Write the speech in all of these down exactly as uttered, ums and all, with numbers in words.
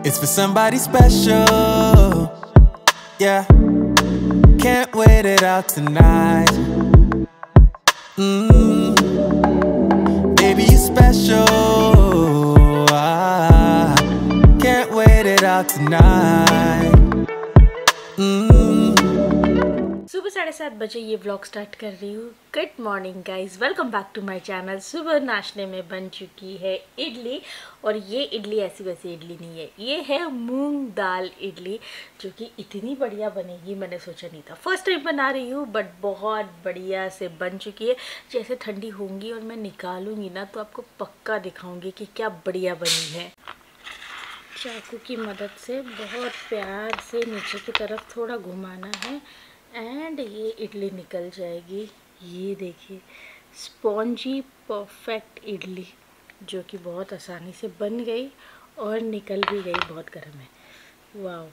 It's for somebody special. Yeah. Can't wait it out tonight. Mm. Baby, you special. Ah. Can't wait it out tonight. Mm. सुबह साढ़े सात बजे ये vlog start कर रही हूँ। Good morning guys, welcome back to my channel. सुबह नाश्ते में बन चुकी है इडली, और ये इडली ऐसी वैसी इडली नहीं है, ये है मूंग दाल इडली, जो कि इतनी बढ़िया बनेगी मैंने सोचा नहीं था। फर्स्ट टाइम बना रही हूँ, बट बहुत बढ़िया से बन चुकी है। जैसे ठंडी होंगी और मैं निकालूंगी ना, तो आपको पक्का दिखाऊंगी कि क्या बढ़िया बनी है। चाकू की मदद से बहुत प्यार से नीचे की तरफ थोड़ा घुमाना है एंड ये इडली निकल जाएगी। ये देखिए, स्पॉन्जी परफेक्ट इडली, जो कि बहुत आसानी से बन गई और निकल भी गई। बहुत गर्म है। वाओ।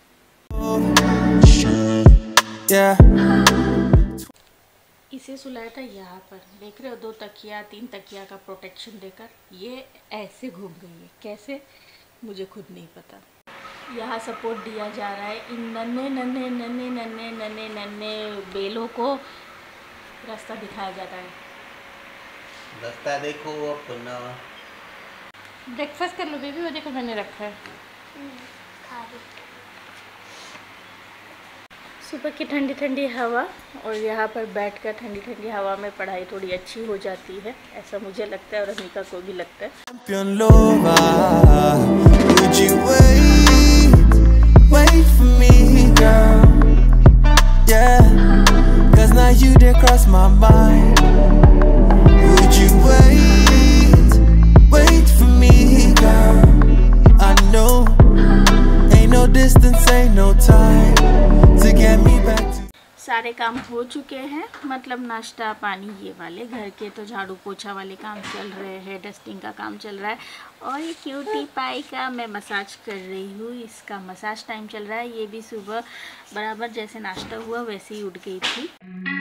इसे सुलाया था यहाँ पर, देख रहे हो, दो तकिया तीन तकिया का प्रोटेक्शन देकर ये ऐसे घूम गई है। कैसे मुझे खुद नहीं पता। यहाँ सपोर्ट दिया जा रहा है इन नन्हे नन्हे नन्हे नन्हे नन्हे नन्हे बेलों को, रास्ता दिखाया जाता है। रास्ता देखो अपना। ब्रेकफास्ट कर लो बेबी, वो देखो मैंने रखा है। सुबह की ठंडी ठंडी हवा, और यहाँ पर बैठकर ठंडी ठंडी हवा में पढ़ाई थोड़ी अच्छी हो जाती है, ऐसा मुझे लगता है और अनिका को भी लगता है। Wait for me, girl. Yeah, cause now you did cross my mind. Would you wait, wait for me, girl? I know, ain't no distance, ain't no time to get me back to. सारे काम हो चुके हैं, मतलब नाश्ता पानी ये वाले, घर के तो झाड़ू पोछा वाले काम चल रहे हैं, डस्टिंग का काम चल रहा है, और ये क्यूटी पाई का मैं मसाज कर रही हूँ, इसका मसाज टाइम चल रहा है। ये भी सुबह बराबर जैसे नाश्ता हुआ वैसे ही उठ गई थी।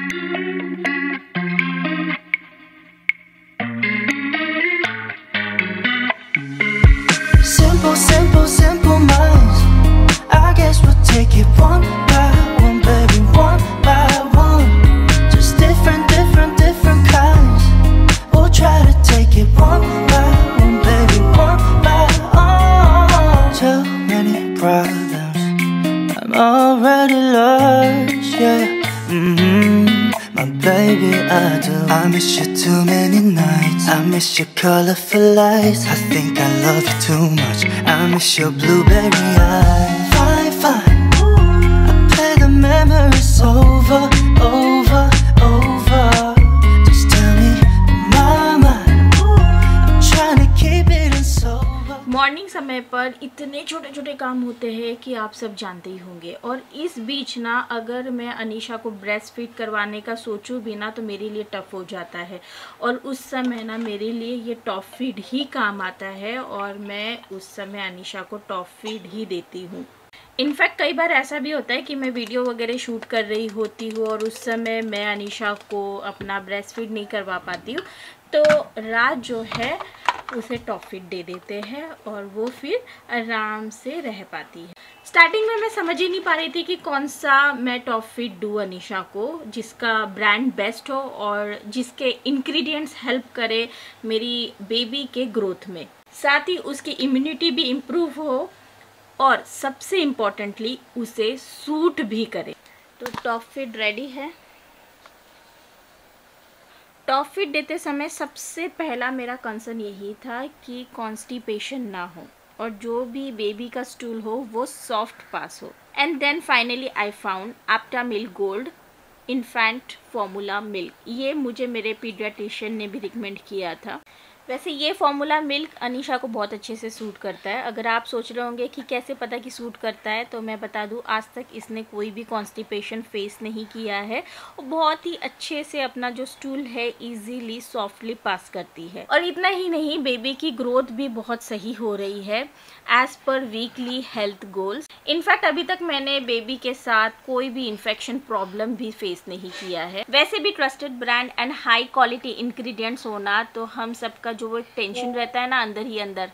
Simple, simple, simple minds. I guess we'll take it one by one, baby, one by one. Just different, different, different kinds. We'll try to take it one by one, baby, one by one. Too many problems, I'm already lost, yeah. Mm-hmm. My baby, I do. I miss you too many nights. I miss your colorful lights. I think I love you too much. I miss your blueberry eyes. Fine, fine. I play the memories over, over, over. Just tell me, mama, I'm trying to keep it in sober. Morning समय पर इतने छोटे छोटे काम होते हैं कि आप सब जानते ही होंगे, और इस बीच ना अगर मैं अनीशा को ब्रेस्ट फीड करवाने का सोचूं भी ना, तो मेरे लिए टफ हो जाता है, और उस समय ना मेरे लिए ये टॉप फीड ही काम आता है, और मैं उस समय अनीशा को टॉप फीड ही देती हूँ। इनफैक्ट कई बार ऐसा भी होता है कि मैं वीडियो वगैरह शूट कर रही होती हूँ और उस समय मैं अनीशा को अपना ब्रेस्ट फीड नहीं करवा पाती हूँ, तो रात जो है उसे टॉप फीड दे देते हैं और वो फिर आराम से रह पाती है। स्टार्टिंग में मैं समझ ही नहीं पा रही थी कि कौन सा मैं टॉप फीड दूँ अनीशा को, जिसका ब्रांड बेस्ट हो और जिसके इंग्रेडिएंट्स हेल्प करे मेरी बेबी के ग्रोथ में, साथ ही उसकी इम्यूनिटी भी इम्प्रूव हो, और सबसे इम्पोर्टेंटली उसे सूट भी करे। तो टॉप फीड रेडी है। टॉप फीड देते समय सबसे पहला मेरा कंसर्न यही था कि कॉन्स्टिपेशन ना हो, और जो भी बेबी का स्टूल हो वो सॉफ्ट पास हो। And then finally I found Aptamil gold infant formula milk. ये मुझे मेरे पीडियाट्रिशियन ने भी रिकमेंड किया था। वैसे ये फॉर्मूला मिल्क अनीशा को बहुत अच्छे से सूट करता है। अगर आप सोच रहे होंगे कि कैसे पता कि सूट करता है, तो मैं बता दूं, आज तक इसने कोई भी कॉन्स्टिपेशन फेस नहीं किया है, और बहुत ही अच्छे से अपना जो स्टूल है इजीली सॉफ्टली पास करती है। और इतना ही नहीं, बेबी की ग्रोथ भी बहुत सही हो रही है as per weekly health goals. In fact अभी तक मैंने बेबी के साथ कोई भी इन्फेक्शन प्रॉब्लम भी फेस नहीं किया है। वैसे भी trusted brand and high quality ingredients होना, तो हम सबका जो वो टेंशन रहता है ना अंदर ही अंदर,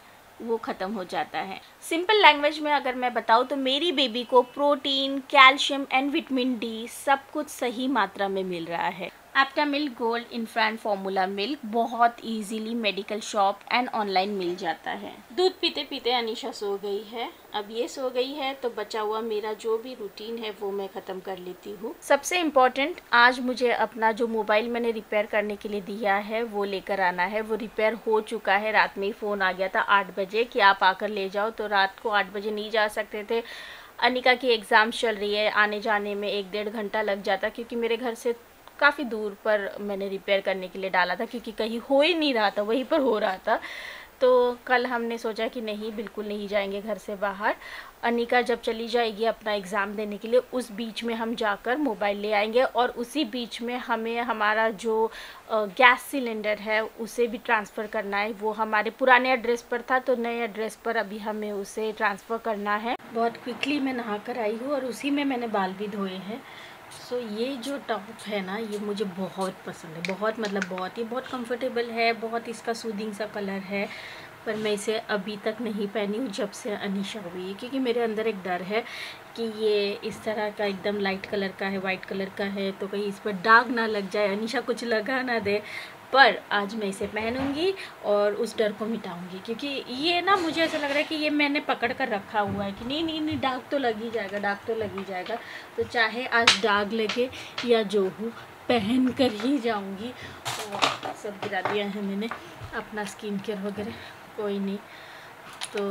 वो ख़त्म हो जाता है। सिंपल लैंग्वेज में अगर मैं बताऊँ तो मेरी बेबी को protein, calcium and vitamin D सब कुछ सही मात्रा में मिल रहा है। Aptamil gold infant formula milk बहुत easily medical shop and online मिल जाता है। दूध पीते पीते अनीशा सो गई है। अब ये सो गई है तो बचा हुआ मेरा जो भी रूटीन है वो मैं ख़त्म कर लेती हूँ। सबसे इम्पॉर्टेंट, आज मुझे अपना जो मोबाइल मैंने रिपेयर करने के लिए दिया है वो लेकर आना है। वो रिपेयर हो चुका है, रात में ही फ़ोन आ गया था आठ बजे कि आप आकर ले जाओ, तो रात को आठ बजे नहीं जा सकते थे। अनिका की एग्ज़ाम चल रही है, आने जाने में एक डेढ़ घंटा लग जाता क्योंकि मेरे घर से काफ़ी दूर पर मैंने रिपेयर करने के लिए डाला था क्योंकि कहीं हो ही नहीं रहा था, वहीं पर हो रहा था। तो कल हमने सोचा कि नहीं, बिल्कुल नहीं जाएंगे घर से बाहर। अनिका जब चली जाएगी अपना एग्ज़ाम देने के लिए, उस बीच में हम जाकर मोबाइल ले आएंगे और उसी बीच में हमें हमारा जो गैस सिलेंडर है उसे भी ट्रांसफ़र करना है। वो हमारे पुराने एड्रेस पर था तो नए एड्रेस पर अभी हमें उसे ट्रांसफ़र करना है। बहुत क्विकली मैं नहा कर आई हूँ और उसी में मैंने बाल भी धोए हैं। सो so, ये जो टॉप है ना, ये मुझे बहुत पसंद है, बहुत मतलब बहुत, ये बहुत कंफर्टेबल है, बहुत इसका सूदिंग सा कलर है। पर मैं इसे अभी तक नहीं पहनी हूँ जब से अनीशा हुई है, क्योंकि मेरे अंदर एक डर है कि ये इस तरह का एकदम लाइट कलर का है, वाइट कलर का है, तो कहीं इस पर दाग ना लग जाए, अनीशा कुछ लगा ना दे। पर आज मैं इसे पहनूंगी और उस डर को मिटाऊंगी, क्योंकि ये ना मुझे ऐसा लग रहा है कि ये मैंने पकड़ कर रखा हुआ है कि नहीं नहीं नहीं दाग तो लग ही जाएगा, दाग तो लग ही जाएगा। तो चाहे आज दाग लगे या जो हो, पहन कर ही जाऊंगी। तो सब गिरा दिया है मैंने अपना स्किन केयर वगैरह, कोई नहीं, तो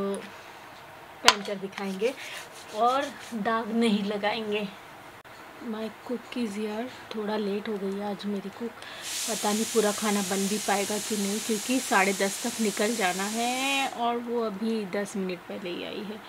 पहन कर दिखाएंगे और दाग नहीं लगाएंगे। माई कुकीज़ यार, थोड़ा लेट हो गई है आज मेरी कुक, पता नहीं पूरा खाना बन भी पाएगा कि नहीं, क्योंकि साढ़े दस तक निकल जाना है और वो अभी दस मिनट पहले ही आई है।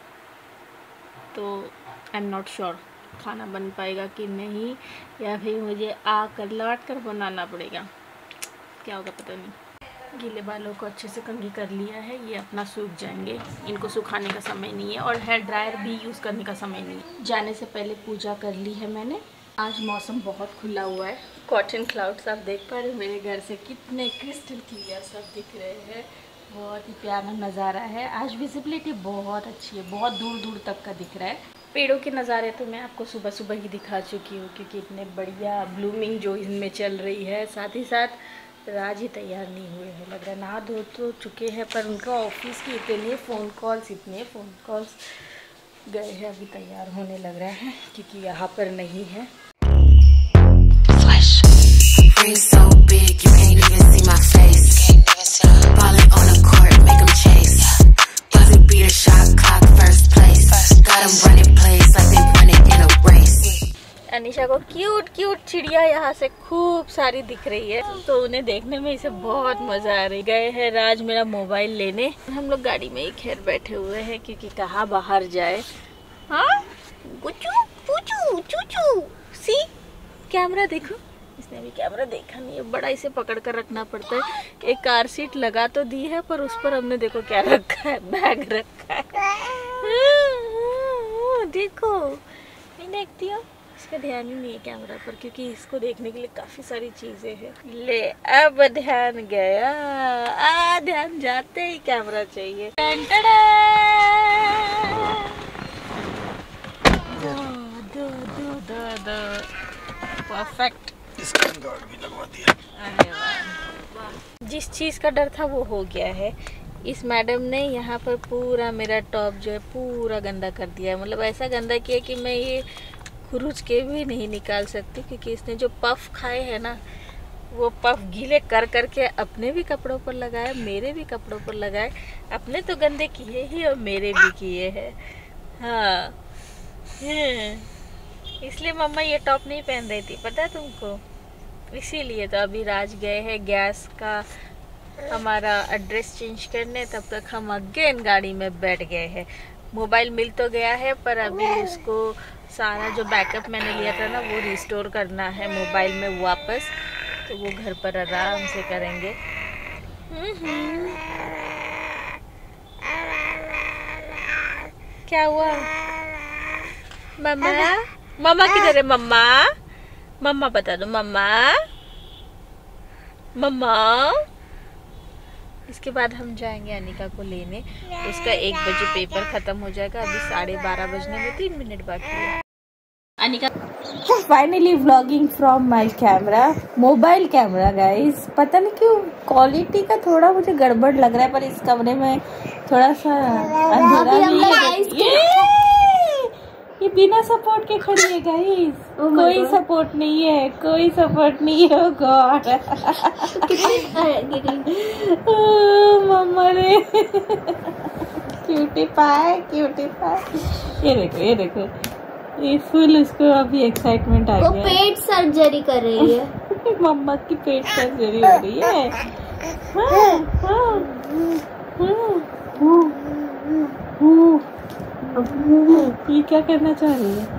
तो आई एम नॉट श्योर खाना बन पाएगा कि नहीं, या फिर मुझे आकर लौट कर बनाना पड़ेगा, क्या होगा पता नहीं। गीले बालों को अच्छे से कंघी कर लिया है, ये अपना सूख जाएंगे, इनको सुखाने का समय नहीं है और हेयर ड्रायर भी यूज़ करने का समय नहीं है। जाने से पहले पूजा कर ली है मैंने। आज मौसम बहुत खुला हुआ है, कॉटन क्लाउड्स आप देख पा रहे हो मेरे घर से, कितने क्रिस्टल क्लियर सब दिख रहे हैं, बहुत ही प्यारा नज़ारा है। आज विजिबिलिटी बहुत अच्छी है, बहुत दूर दूर तक का दिख रहा है। पेड़ों के नज़ारे तो मैं आपको सुबह सुबह ही दिखा चुकी हूँ, क्योंकि इतने बढ़िया ब्लूमिंग जो इनमें चल रही है। साथ ही साथ राज ही तैयार नहीं हुए हैं, लग रहा है नहा धो तो चुके हैं, पर उनका ऑफिस की इतने फ़ोन कॉल्स इतने फ़ोन कॉल्स गए हैं, अभी तैयार होने लग रहा है क्योंकि यहाँ पर नहीं है। अनीशा को क्यूट क्यूट चिड़िया यहाँ से खूब सारी दिख रही है, तो उन्हें देखने में इसे बहुत मजा आ रही। गए हैं राज मेरा मोबाइल लेने, हम लोग गाड़ी में ही खैर बैठे हुए हैं क्योंकि कहाँ बाहर जाए। हाँ गुचू पूचू चूचू, सी कैमरा देखो, इसने अभी कैमरा देखा नहीं है, बड़ा इसे पकड़ कर रखना पड़ता है। एक कार सीट लगा तो दी है पर उस पर हमने देखो क्या रखा है, बैग रखा है। देखो नहीं देखती हो, इसका ध्यान ही नहीं है कैमरा पर, क्योंकि इसको देखने के लिए काफी सारी चीजें हैं। ले अब ध्यान गया, आ ध्यान जाते ही कैमरा चाहिए। परफेक्ट, स्क्रीन गार्ड भी लगवा दिया। अरे वाह, जिस चीज का डर था वो हो गया है। इस मैडम ने यहाँ पर पूरा मेरा टॉप जो है पूरा गंदा कर दिया है, मतलब ऐसा गंदा किया कि मैं ये खुरुच के भी नहीं निकाल सकती, क्योंकि इसने जो पफ खाए हैं ना, वो पफ गीले कर करके अपने भी कपड़ों पर लगाए, मेरे भी कपड़ों पर लगाए। अपने तो गंदे किए ही और मेरे भी किए हैं। हाँ, इसलिए मम्मा ये टॉप नहीं पहन रही थी, पता है तुमको, इसीलिए। तो अभी राज गए हैं गैस का हमारा एड्रेस चेंज करने, तब तक हम अगेन गाड़ी में बैठ गए हैं। मोबाइल मिल तो गया है, पर अभी उसको सारा जो बैकअप मैंने लिया था ना वो रिस्टोर करना है मोबाइल में वापस, तो वो घर पर आराम से करेंगे। क्या हुआ मम्मा? मम्मा किधर है? मम्मा मम्मा बता दो, मम्मा मम्मा इसके बाद हम जाएंगे अनिका को लेने। उसका एक बजे पेपर ख़त्म हो जाएगा। अभी साढ़े बारह बजने में तीन मिनट बाकी है। Anika finally vlogging from my camera, mobile camera guys. पता नहीं क्यों क्वालिटी का थोड़ा मुझे गड़बड़ लग रहा है, पर इस कमरे में थोड़ा सा अंधेरा भी है। ये बिना सपोर्ट के खड़ी है गाइस। oh कोई सपोर्ट नहीं है, कोई सपोर्ट नहीं है। गॉड मम्मा रे क्यूटी पाए, क्यूटी पाए। ये देखो, ये देखो, ये फुल उसको अभी एक्साइटमेंट आ गया। वो पेट सर्जरी कर रही है। मम्मा की पेट सर्जरी हो रही है। हाँ, हाँ, हाँ, ये क्या करना चाह रही है?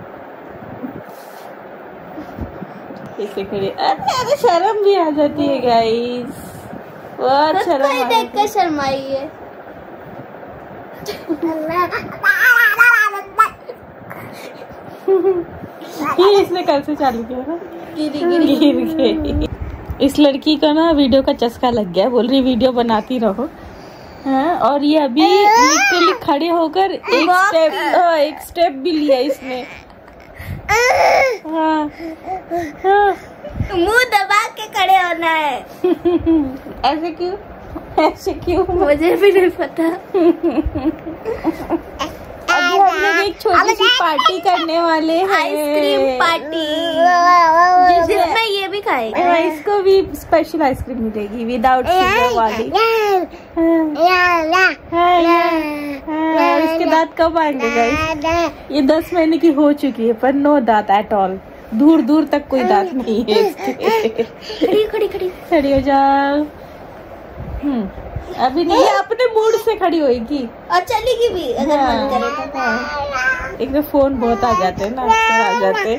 कैसे करे? अरे अरे शर्म भी आ जाती है गाइस। बहुत शर्म देख कर शर्माई है। ये इसने कल से चालू किया ना, गिर गई। इस लड़की को ना वीडियो का चस्का लग गया, बोल रही वीडियो बनाती रहो। हाँ, और ये अभी लिटरली खड़े होकर एक स्टेप हाँ, एक स्टेप भी लिया इसने। हाँ, हाँ। मुंह दबा के खड़े होना है। ऐसे क्यों? ऐसे क्यों? मुझे भी नहीं पता। अभी हम लोग एक छोटी सी पार्टी करने वाले हैं, आइसक्रीम पार्टी, जिसमें ये भी खाएगा। इसको भी स्पेशल आइसक्रीम मिलेगी विदाउट शुगर वाली। इसके दांत कब आएंगे गाइस? ये दस महीने की हो चुकी है पर नो दांत एट ऑल। दूर दूर तक कोई दांत नहीं है इसके। खड़ी खड़ी खड़ी खड़ी हो जाओ। हम्म अभी नहीं, ये अपने मूड से खड़ी होगी और चलेगी भी अगर मन करे तो। हाँ। एक तो फोन बहुत आ जाते हैं ना, आ जाते।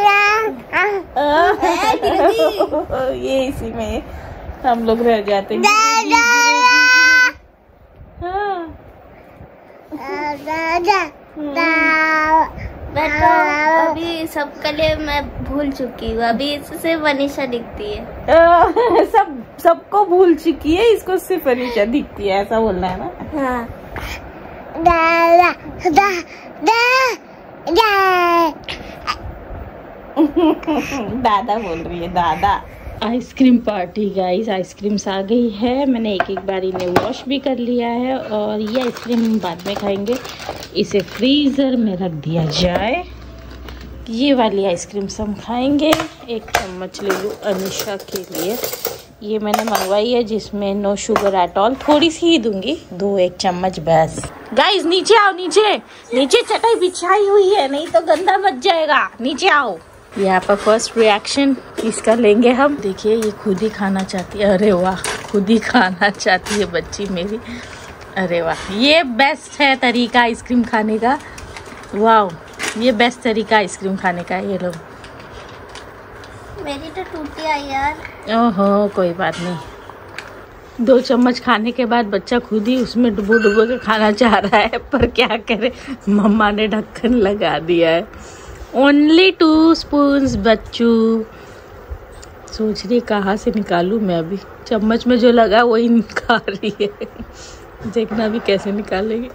ये इसी में हम लोग रह जाते हैं। मैं तो अभी सबके लिए मैं भूल चुकी हूँ। अभी इससे वनीशा दिखती है। सब सबको भूल चुकी है, इसको सिर्फ वनीशा दिखती है, ऐसा बोलना है ना। हाँ। दादा बोल रही है, दादा। आइसक्रीम पार्टी गाइस, आइसक्रीम्स आ गई है। मैंने एक एक बार इन्हें वॉश भी कर लिया है और ये आइसक्रीम हम बाद में खाएंगे। इसे फ्रीज़र में रख दिया जाए। ये वाली आइसक्रीम हम खाएंगे। एक चम्मच ले लूँ अनिशा के लिए। ये मैंने मंगवाई है जिसमें नो शुगर एट ऑल। थोड़ी सी ही दूंगी, दो एक चम्मच बस। गाइस नीचे आओ, नीचे नीचे चटाई बिछाई हुई है, नहीं तो गंदा मच जाएगा। नीचे आओ। यहाँ पर फर्स्ट रिएक्शन इसका लेंगे हम। देखिए ये खुद ही खाना चाहती है। अरे वाह, खुद ही खाना चाहती है बच्ची मेरी। अरे वाह, ये बेस्ट है तरीका आइसक्रीम खाने का। वाह, ये बेस्ट तरीका आइसक्रीम खाने का है। ये लोग मेरी तो टूटी आई यार। ओहो कोई बात नहीं। दो चम्मच खाने के बाद बच्चा खुद ही उसमें डुबो डुबो के खाना चाह रहा है, पर क्या करे, मम्मा ने ढक्कन लगा दिया है। ओनली टू स्पून्स बच्चू। सोच रही कहाँ से निकालूं मैं, अभी चम्मच में जो लगा वही निकाल रही है। देखना भी कैसे निकालेगी।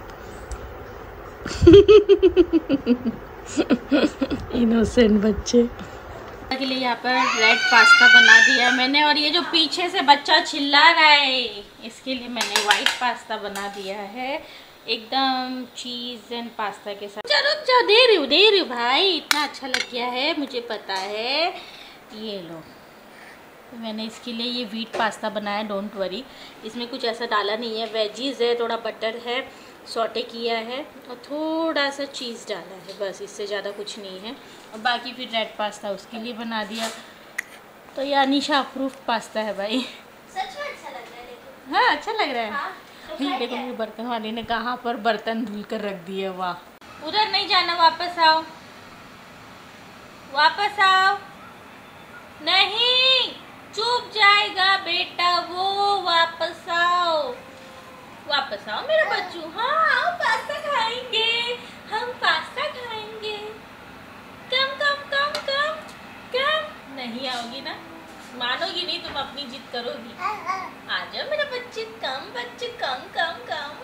इनोसेंट बच्चे के लिए यहाँ पर रेड पास्ता बना दिया मैंने, और ये जो पीछे से बच्चा चिल्ला रहा है इसके लिए मैंने वाइट पास्ता बना दिया है, एकदम चीज़ एंड पास्ता के साथ। चलो चलो दे रही हूँ दे रही हूँ भाई, इतना अच्छा लग गया है मुझे पता है। ये लो, तो मैंने इसके लिए ये व्हीट पास्ता बनाया, डोंट वरी। इसमें कुछ ऐसा डाला नहीं है, वेजीज है, थोड़ा बटर है, सॉटे किया है और थोड़ा सा चीज़ डाला है, बस इससे ज़्यादा कुछ नहीं है। और बाकी फिर रेड पास्ता उसके लिए बना दिया। तो ये अनीशा अप्रूव पास्ता है भाई। सच में अच्छा लग रहा है लेकिन। हाँ अच्छा लग रहा है। हाँ, तो ये देखो मेरे बर्तन वाले ने कहाँ पर बर्तन धुल कर रख दिए। वाह, उधर नहीं जाना, वापस आओ वापस आओ। नहीं, चुप जाएगा बेटा वो, वापस आओ वापस आओ मेरा बच्चू। हाँ आओ, पास्ता खाएंगे हम, पास्ता खाएंगे। कम कम कम कम कम। नहीं आओगी ना, मानो मानोगी नहीं, तुम अपनी जिद करोगी। आ जाओ मेरा बच्चे, कम बच्चे, कम कम कम।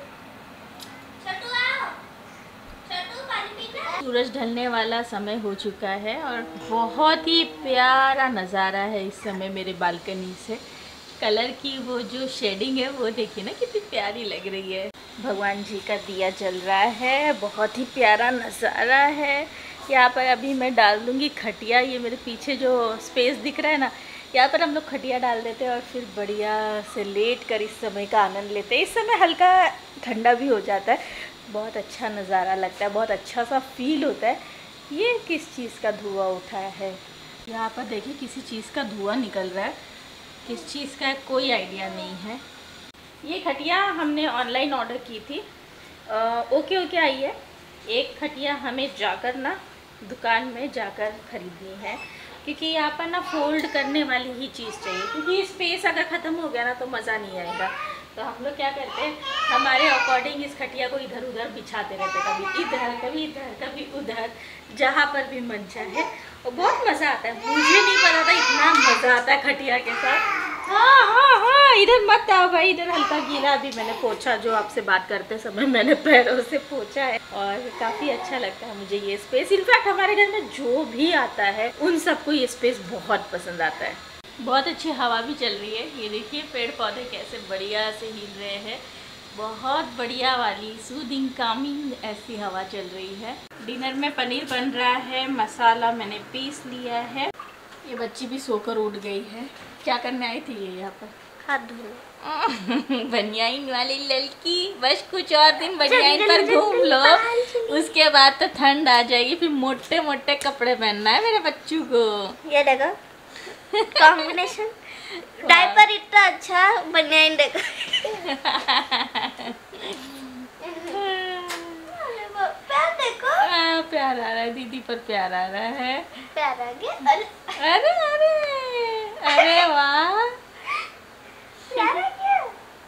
छोटू आओ, छोटू पानी पीना। सूरज ढलने वाला समय हो चुका है और बहुत ही प्यारा नज़ारा है इस समय मेरे बालकनी से। कलर की वो जो शेडिंग है वो देखिए ना कितनी प्यारी लग रही है। भगवान जी का दिया जल रहा है, बहुत ही प्यारा नज़ारा है। यहाँ पर अभी मैं डाल दूँगी खटिया। ये मेरे पीछे जो स्पेस दिख रहा है ना, यहाँ पर हम लोग खटिया डाल देते हैं और फिर बढ़िया से लेट कर इस समय का आनंद लेते हैं। इस समय हल्का ठंडा भी हो जाता है, बहुत अच्छा नज़ारा लगता है, बहुत अच्छा सा फील होता है। ये किस चीज़ का धुआं उठा है? यहाँ पर देखिए किसी चीज़ का धुआं निकल रहा है, किस चीज़ का है कोई आइडिया नहीं है। ये खटिया हमने ऑनलाइन ऑर्डर की थी, आ, ओके ओके आई है। एक खटिया हमें जाकर ना दुकान में जाकर ख़रीदनी है, क्योंकि यहाँ पर ना फोल्ड करने वाली ही चीज़ चाहिए, क्योंकि स्पेस अगर ख़त्म हो गया ना तो मज़ा नहीं आएगा। तो हम लोग क्या करते हैं, हमारे अकॉर्डिंग इस खटिया को इधर उधर बिछाते रहते, कभी इधर कभी इधर कभी उधर, जहाँ पर भी मन चाहे। और बहुत मज़ा आता है, मुझे नहीं पता था इतना मज़ा आता है खटिया के साथ। हाँ हाँ हाँ, इधर मत आओ भाई, इधर हल्का गीला अभी मैंने पोछा, जो आपसे बात करते समय मैंने पैरों से पोछा है, और काफ़ी अच्छा लगता है मुझे ये स्पेस। इनफैक्ट हमारे घर में जो भी आता है उन सबको ये स्पेस बहुत पसंद आता है। बहुत अच्छी हवा भी चल रही है, ये देखिए पेड़ पौधे कैसे बढ़िया से हिल रहे हैं, बहुत बढ़िया वाली सूदिंग कामिंग ऐसी हवा चल रही है। डिनर में पनीर बन रहा है, मसाला मैंने पीस लिया है। ये बच्ची भी सोकर उठ गई है। क्या करने आई थी ये यहाँ पर? हाथ धोने। बनियाइन वाली लड़की, बस कुछ और दिन बनियाइन पर घूम लो, उसके बाद तो ठंड आ जाएगी, फिर मोटे मोटे कपड़े पहनना है मेरे बच्चों को। ये देखो कॉम्बिनेशन, डायपर इतना अच्छा, बनियाइन देखो। प्यार देखो, आ, प्यार आ रहा है दीदी पर, प्यार आ रहा है। प्यार आ गया। अरे अरे अरे अरे वाह, प्यार आ गया,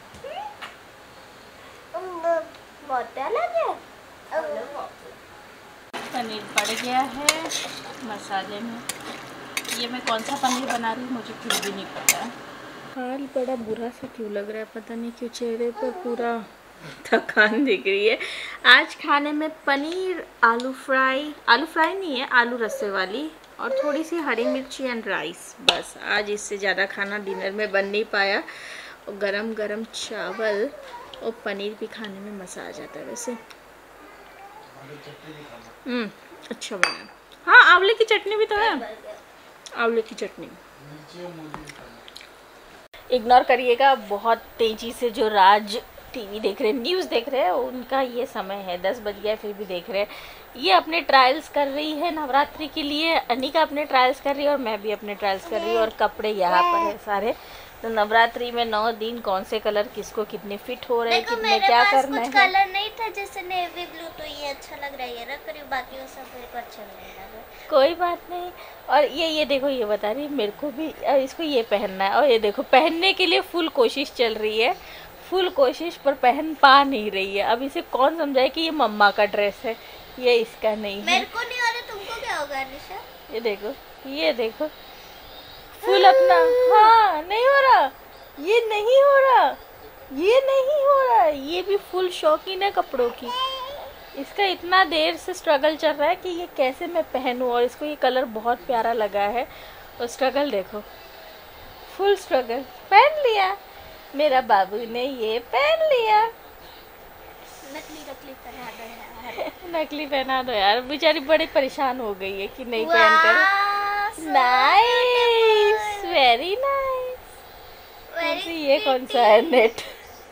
बहुत प्यार आ गया। पनीर पड़ गया है मसाले में। ये मैं कौन सा पनीर बना रही हूँ मुझे खुद भी नहीं पता। हाल बड़ा बुरा सा क्यों लग रहा है, पता नहीं क्यों, चेहरे पर पूरा थकान दिख रही है। आज खाने में पनीर, आलू फ्राई, आलू फ्राई नहीं है, आलू रस्से वाली, और थोड़ी सी हरी मिर्ची एंड राइस। बस आज इससे ज़्यादा खाना डिनर में बन नहीं पाया। और गरम गरम चावल और पनीर भी खाने में मज़ा आ जाता है वैसे। हम्म अच्छा बना। हाँ आंवले की चटनी भी तो है, आंवले की चटनी। इग्नोर करिएगा, बहुत तेज़ी से जो राज टीवी देख रहे हैं, न्यूज़ देख रहे हैं, उनका ये समय है, दस बज गया फिर भी देख रहे हैं। ये अपने ट्रायल्स कर रही है नवरात्रि के लिए, अनिका अपने ट्रायल्स कर रही है और मैं भी अपने ट्रायल्स कर रही हूँ। और कपड़े यहाँ पर है सारे। तो नवरात्रि में नौ दिन कौन से कलर किसको कितने फिट हो रहे हैं, कितने क्या करना है। कलर नहीं था जैसे नेवी ब्लू, तो ये अच्छा लग रहा है, ये रख रही, बाकी वो सब मेरे को अच्छा नहीं लगा। कोई बात नहीं। और ये ये देखो, ये बता रही मेरे को भी इसको ये पहनना है, और ये देखो पहनने के लिए फुल कोशिश चल रही है, फुल कोशिश पर पहन पा नहीं रही है। अब इसे कौन समझाए कि ये मम्मा का ड्रेस है, ये इसका नहीं है। मेरे को नहीं हो रहा, तुमको क्या होगा निशा? ये देखो, ये देखो फुल अपना, हाँ नहीं हो रहा, ये नहीं हो रहा, ये नहीं हो रहा। ये भी फुल शौकीन है कपड़ों की, इसका इतना देर से स्ट्रगल चल रहा है कि ये कैसे मैं पहनूं, और इसको ये कलर बहुत प्यारा लगा है। और स्ट्रगल देखो, फुल स्ट्रगल, पहन लिया मेरा बाबू ने, ये पहन लिया। नकली नकली पहना दो यार। नकली पहना दो यार, बेचारी बड़ी परेशान हो गई है कि नहीं पहनकर। Nice, very nice. ये कौन सा है नेट?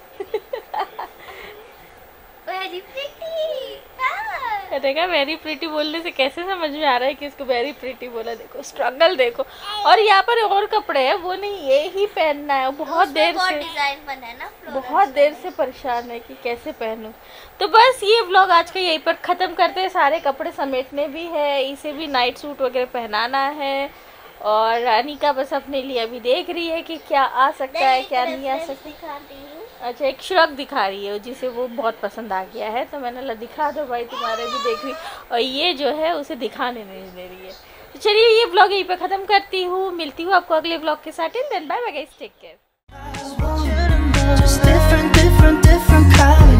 Very pretty. देखा, वेरी प्रिटी बोलने से कैसे समझ में आ रहा है कि इसको वेरी प्रिटी बोला। देखो स्ट्रगल देखो। और यहाँ पर और कपड़े हैं, वो नहीं, ये ही पहनना है। बहुत देर से डिजाइन बना है ना, बहुत देर से परेशान है कि कैसे पहनूं। तो बस ये व्लॉग आज का यहीं पर ख़त्म करते हैं। सारे कपड़े समेटने भी है, इसे भी नाइट सूट वगैरह पहनाना है। और अनिका बस अपने लिए अभी देख रही है कि क्या आ सकता है क्या नहीं आ सकता। अच्छा, एक श्रग दिखा रही है जिसे वो बहुत पसंद आ गया है, तो मैंने ला दिखा दो भाई, तुम्हारे भी देख रही। और ये जो है उसे दिखाने नहीं दे रही है। चलिए ये ब्लॉग यहीं पे ख़त्म करती हूँ, मिलती हूँ आपको अगले ब्लॉग के साथ। Till then bye bye guys, take care. Just different, different, different colors.